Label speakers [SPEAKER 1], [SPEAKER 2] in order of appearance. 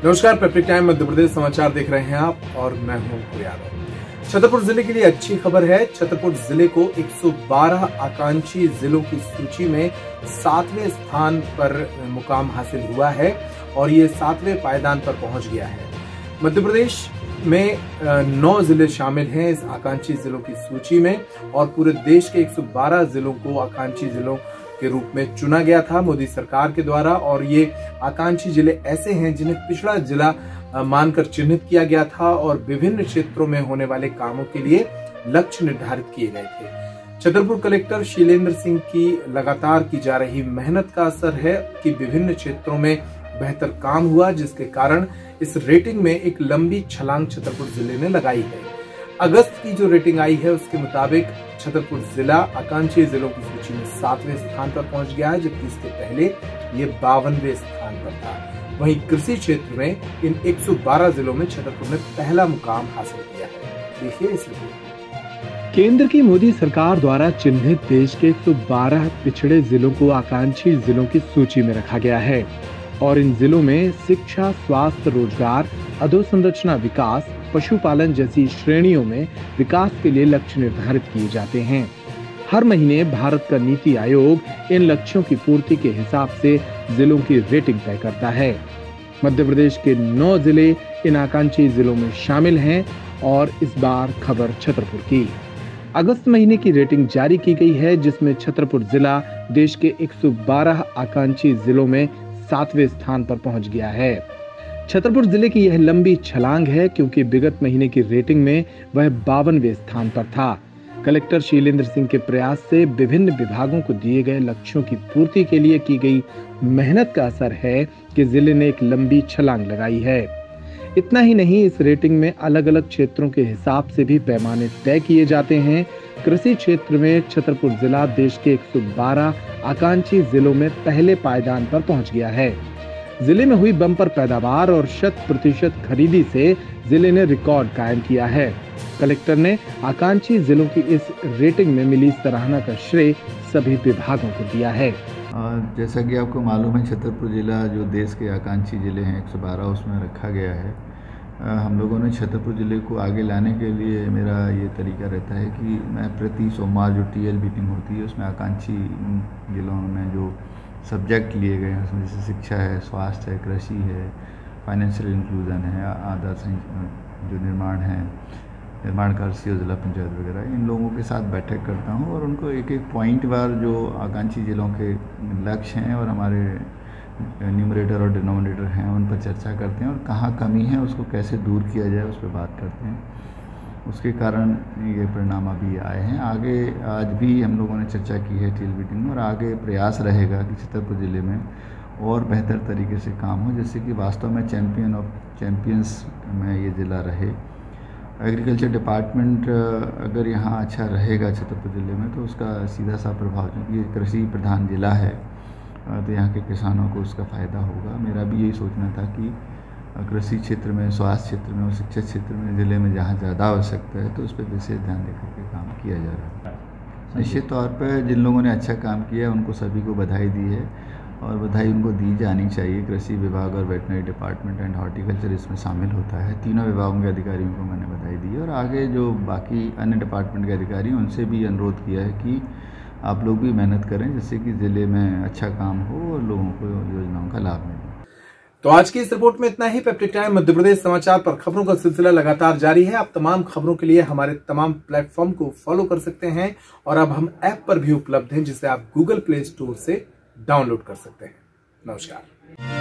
[SPEAKER 1] नमस्कार, peptic time Madhya Pradesh समाचार देख रहे हैं आप और मैं हूं यादव। छतरपुर जिले के लिए अच्छी खबर है। छतरपुर जिले को 112 आकांक्षी जिलों की सूची में 7वें स्थान पर मुकाम हासिल हुआ है और ये 7वें पायदान पर पहुंच गया है। मध्य प्रदेश में 9 जिले शामिल हैं इस आकांक्षी जिलों की सूची में और पूरे देश के 112 जिलों को आकांक्षी जिलों के रूप में चुना गया था मोदी सरकार के द्वारा। और ये आकांक्षी जिले ऐसे हैं जिन्हें पिछड़ा जिला मानकर चिन्हित किया गया था और विभिन्न क्षेत्रों में होने वाले कामों के लिए लक्ष्य निर्धारित किए गए थे। छतरपुर कलेक्टर शीलेंद्र सिंह की लगातार की जा रही मेहनत का असर है कि विभिन्न क्षेत्रों में बेहतर काम हुआ, जिसके कारण इस रेटिंग में एक लंबी छलांग छतरपुर जिले ने लगाई है। अगस्त की जो रेटिंग आई है उसके मुताबिक छतरपुर जिला आकांक्षी जिलों की सूची में 7वें स्थान पर पहुंच गया है, जबकि इसके पहले ये 52वें स्थान पर था। वहीं कृषि क्षेत्र में इन 112 जिलों में छतरपुर ने पहला मुकाम हासिल किया है। देखिए इस रिपोर्ट।
[SPEAKER 2] केंद्र की मोदी सरकार द्वारा चिन्हित देश के 112 पिछड़े जिलों को आकांक्षी जिलों की सूची में रखा गया है और इन जिलों में शिक्षा, स्वास्थ्य, रोजगार, अधोसंरचना विकास, पशुपालन जैसी श्रेणियों में विकास के लिए लक्ष्य निर्धारित किए जाते हैं। हर महीने भारत का नीति आयोग इन लक्ष्यों की पूर्ति के हिसाब से जिलों की रेटिंग तय करता है। मध्य प्रदेश के 9 जिले इन आकांक्षी जिलों में शामिल हैं और इस बार खबर छतरपुर की। अगस्त महीने की रेटिंग जारी की गई है, जिसमें छतरपुर जिला देश के 112 आकांक्षी जिलों में 7वें स्थान पर पहुंच गया है। छतरपुर जिले की यह लंबी छलांग है क्योंकि विगत महीने की रेटिंग में वह 52वें स्थान पर था। कलेक्टर शीलेंद्र सिंह के प्रयास से विभिन्न विभागों को दिए गए लक्ष्यों की पूर्ति के लिए की गई मेहनत का असर है कि जिले ने एक लंबी छलांग लगाई है। इतना ही नहीं, इस रेटिंग में अलग अलग क्षेत्रों के हिसाब से भी पैमाने तय किए जाते हैं। कृषि क्षेत्र में छतरपुर जिला देश के 112 आकांक्षी जिलों में पहले पायदान पर पहुंच गया है। जिले में हुई बम्पर पैदावार और 100% खरीदी से जिले ने रिकॉर्ड कायम किया है। कलेक्टर ने आकांक्षी जिलों की इस रेटिंग में मिली सराहना का श्रेय सभी विभागों को दिया है।
[SPEAKER 3] जैसा कि आपको मालूम है, छतरपुर जिला जो देश के आकांक्षी जिले हैं 112 उसमें रखा गया है। हम लोगों ने छतरपुर जिले को आगे लाने के लिए मेरा ये तरीका रहता है कि मैं प्रति सोमवार जो टीएल मीटिंग होती है उसमें आकांक्षी जिलों में जो सब्जेक्ट लिए गए हैं उसमें जैसे शिक्षा है, स्वास्थ्य है, कृषि है, फाइनेंशियल इंक्लूजन है, आदर्श जो निर्माण कार्य जिला पंचायत वगैरह, इन लोगों के साथ बैठक करता हूँ और उनको एक एक पॉइंट वार जो आकांक्षी जिलों के लक्ष्य हैं और हमारे न्यूमरेटर और डिनोमिनेटर हैं उन पर चर्चा करते हैं और कहाँ कमी है उसको कैसे दूर किया जाए उस पर बात करते हैं। उसके कारण ये परिणाम अभी आए हैं। आगे आज भी हम लोगों ने चर्चा की है टीएल मीटिंग में और आगे प्रयास रहेगा कि छतरपुर ज़िले में और बेहतर तरीके से काम हो, जैसे कि वास्तव में चैम्पियन ऑफ चैम्पियंस में ये ज़िला रहे। एग्रीकल्चर डिपार्टमेंट अगर यहाँ अच्छा रहेगा छतरपुर ज़िले में तो उसका सीधा सा प्रभाव, क्योंकि ये कृषि प्रधान ज़िला है तो यहाँ के किसानों को उसका फ़ायदा होगा। मेरा भी यही सोचना था कि कृषि क्षेत्र में, स्वास्थ्य क्षेत्र में और शिक्षा क्षेत्र में ज़िले में जहाँ ज़्यादा आवश्यकता है तो उस पर विशेष ध्यान देकर के काम किया जा रहा है। निश्चित तौर पर जिन लोगों ने अच्छा काम किया है उनको सभी को बधाई दी है और बधाई उनको दी जानी चाहिए। कृषि विभाग और वेटनरी डिपार्टमेंट एंड हॉर्टिकल्चर इसमें शामिल होता है। तीनों विभागों के अधिकारियों को मैंने बधाई दी है और आगे जो बाकी अन्य डिपार्टमेंट के अधिकारी हैं उनसे भी अनुरोध किया है कि आप लोग भी मेहनत करें जिससे कि ज़िले में अच्छा काम हो और लोगों को योजनाओं का लाभ मिले।
[SPEAKER 1] तो आज की इस रिपोर्ट में इतना ही। पेप्टिक टाइम मध्य प्रदेश समाचार पर खबरों का सिलसिला लगातार जारी है। आप तमाम खबरों के लिए हमारे तमाम प्लेटफॉर्म को फॉलो कर सकते हैं और अब हम ऐप पर भी उपलब्ध हैं जिसे आप गूगल प्ले स्टोर से डाउनलोड कर सकते हैं। नमस्कार।